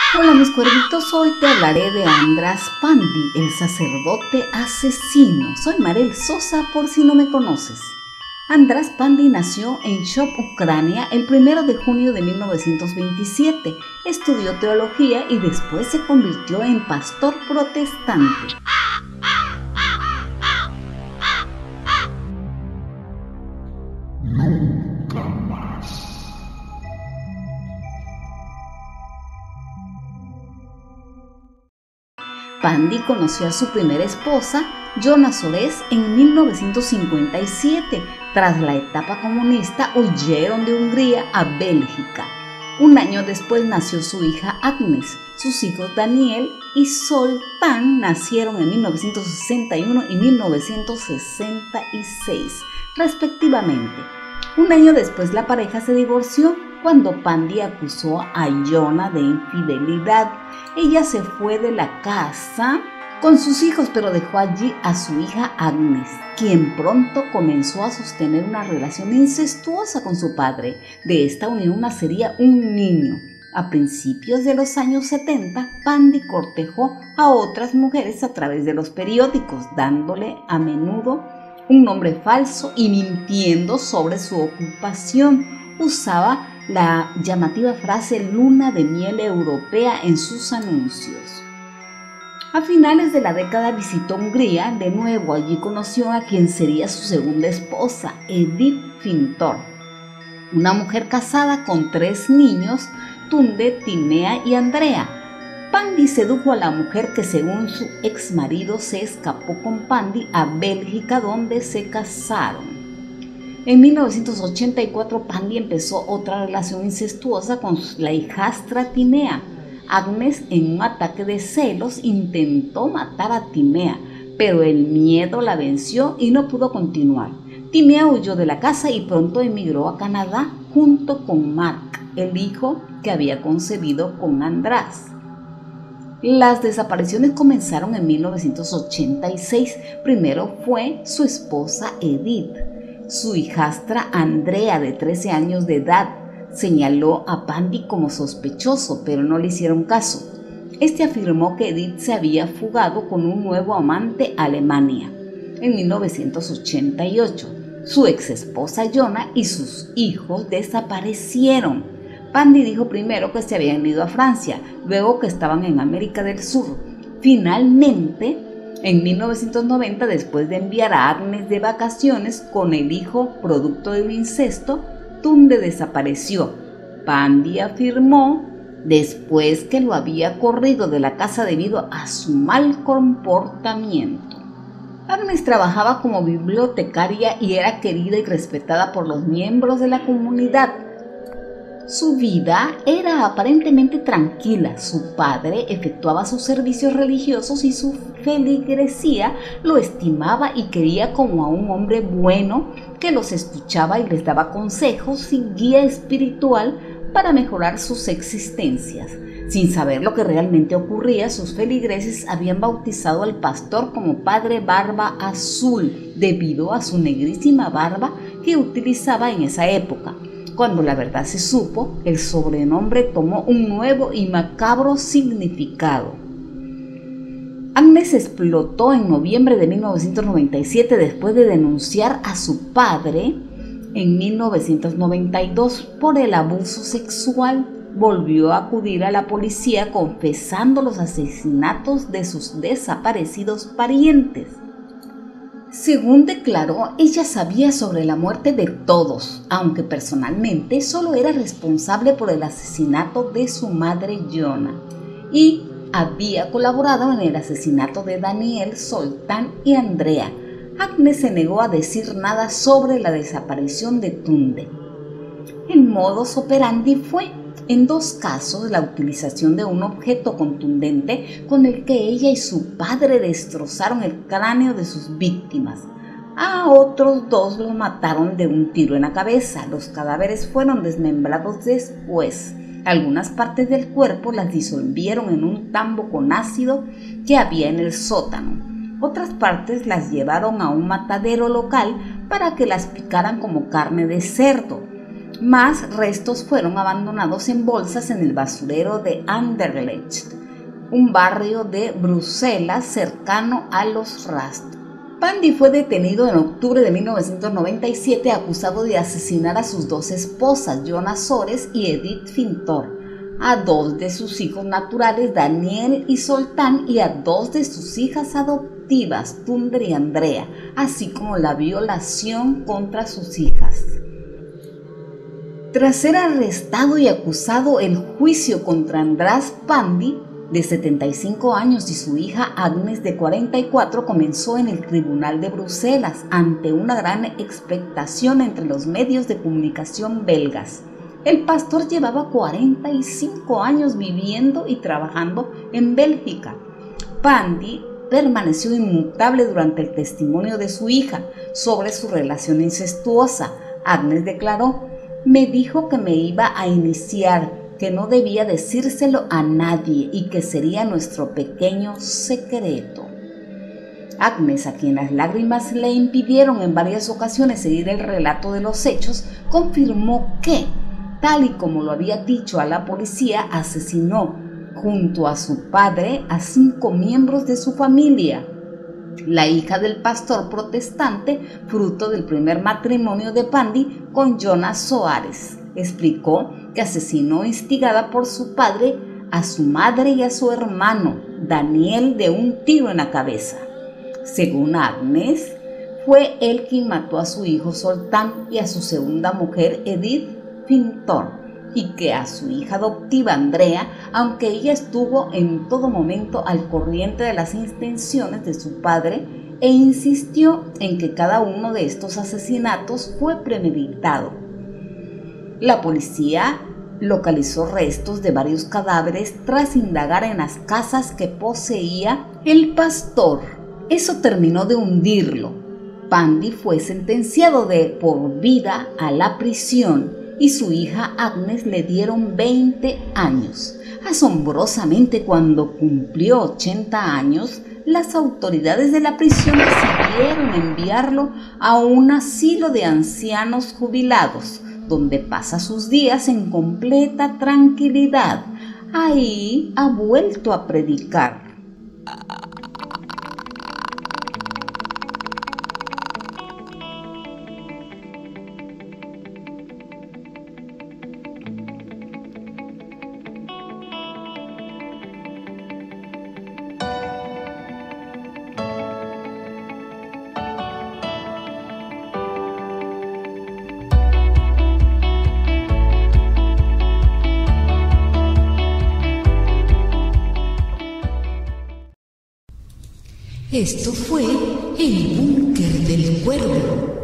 Hola mis cuervitos, hoy te hablaré de András Pandi, el sacerdote asesino. Soy Marel Sosa por si no me conoces. András Pandi nació en Pskov, Ucrania, el 1 de junio de 1927. Estudió teología y después se convirtió en pastor protestante. Nunca más. Pandi conoció a su primera esposa, Jonna Sores, en 1957. Tras la etapa comunista, huyeron de Hungría a Bélgica. Un año después nació su hija Agnes. Sus hijos Daniel y Zoltán nacieron en 1961 y 1966, respectivamente. Un año después la pareja se divorció cuando Pandi acusó a Jonna de infidelidad. Ella se fue de la casa con sus hijos, pero dejó allí a su hija Agnes, quien pronto comenzó a sostener una relación incestuosa con su padre. De esta unión nacería un niño. A principios de los años 70, Pandi cortejó a otras mujeres a través de los periódicos, dándole a menudo un nombre falso y mintiendo sobre su ocupación. Usaba la llamativa frase luna de miel europea en sus anuncios. A finales de la década visitó Hungría. De nuevo allí conoció a quien sería su segunda esposa, Edith Fintor, una mujer casada con 3 niños, Tunde, Timea y Andrea. Pandi sedujo a la mujer, que según su ex marido se escapó con Pandi a Bélgica, donde se casaron. En 1984 Pandi empezó otra relación incestuosa con la hijastra Timea. Agnes, en un ataque de celos, intentó matar a Timea, pero el miedo la venció y no pudo continuar. Timea huyó de la casa y pronto emigró a Canadá junto con Mark, el hijo que había concebido con András. Las desapariciones comenzaron en 1986. Primero fue su esposa Edith. Su hijastra Andrea, de 13 años de edad, señaló a Pandi como sospechoso, pero no le hicieron caso. Este afirmó que Edith se había fugado con un nuevo amante a Alemania. En 1988, su ex esposa Jonna y sus hijos desaparecieron. Pandi dijo primero que se habían ido a Francia, luego que estaban en América del Sur. Finalmente, en 1990, después de enviar a Agnes de vacaciones con el hijo producto del incesto, Tunde desapareció. Pandi afirmó después que lo había corrido de la casa debido a su mal comportamiento. Agnes trabajaba como bibliotecaria y era querida y respetada por los miembros de la comunidad. Su vida era aparentemente tranquila. Su padre efectuaba sus servicios religiosos y su feligresía lo estimaba y quería como a un hombre bueno que los escuchaba y les daba consejos y guía espiritual para mejorar sus existencias. Sin saber lo que realmente ocurría, sus feligreses habían bautizado al pastor como Padre Barba Azul debido a su negrísima barba que utilizaba en esa época. Cuando la verdad se supo, el sobrenombre tomó un nuevo y macabro significado. Agnes explotó en noviembre de 1997 después de denunciar a su padre en 1992 por el abuso sexual. Volvió a acudir a la policía confesando los asesinatos de sus desaparecidos parientes. Según declaró, ella sabía sobre la muerte de todos, aunque personalmente solo era responsable por el asesinato de su madre Jonna y había colaborado en el asesinato de Daniel, Zoltán y Andrea. Agnes se negó a decir nada sobre la desaparición de Tunde. El modus operandi fue, en 2 casos, la utilización de un objeto contundente con el que ella y su padre destrozaron el cráneo de sus víctimas. A otros 2 los mataron de un tiro en la cabeza. Los cadáveres fueron desmembrados después. Algunas partes del cuerpo las disolvieron en un tambo con ácido que había en el sótano. Otras partes las llevaron a un matadero local para que las picaran como carne de cerdo. Más restos fueron abandonados en bolsas en el basurero de Anderlecht, un barrio de Bruselas cercano a los rastros. Pandy fue detenido en octubre de 1997 acusado de asesinar a sus dos esposas, Jonah Sores y Edith Fintor, a dos de sus hijos naturales, Daniel y Zoltán, y a dos de sus hijas adoptivas, Tundra y Andrea, así como la violación contra sus hijas. Tras ser arrestado y acusado, el juicio contra András Pandy, de 75 años, y su hija Agnes, de 44, comenzó en el Tribunal de Bruselas, ante una gran expectación entre los medios de comunicación belgas. El pastor llevaba 45 años viviendo y trabajando en Bélgica. Pandy permaneció inmutable durante el testimonio de su hija sobre su relación incestuosa. Agnes declaró: "Me dijo que me iba a iniciar, que no debía decírselo a nadie y que sería nuestro pequeño secreto". Agnes, a quien las lágrimas le impidieron en varias ocasiones seguir el relato de los hechos, confirmó que, tal y como lo había dicho a la policía, asesinó junto a su padre a 5 miembros de su familia. La hija del pastor protestante, fruto del primer matrimonio de Pandy con Jonah Soares, explicó que asesinó, instigada por su padre, a su madre y a su hermano, Daniel, de un tiro en la cabeza. Según Agnes, fue él quien mató a su hijo Zoltán y a su segunda mujer, Edith Fintor, y que a su hija adoptiva, Andrea, aunque ella estuvo en todo momento al corriente de las intenciones de su padre, e insistió en que cada uno de estos asesinatos fue premeditado. La policía localizó restos de varios cadáveres tras indagar en las casas que poseía el pastor. Eso terminó de hundirlo. Pandy fue sentenciado de por vida a la prisión y su hija Agnes le dieron 20 años. Asombrosamente, cuando cumplió 80 años, las autoridades de la prisión decidieron enviarlo a un asilo de ancianos jubilados, donde pasa sus días en completa tranquilidad. Ahí ha vuelto a predicar. Esto fue El Búnker del Cuervo.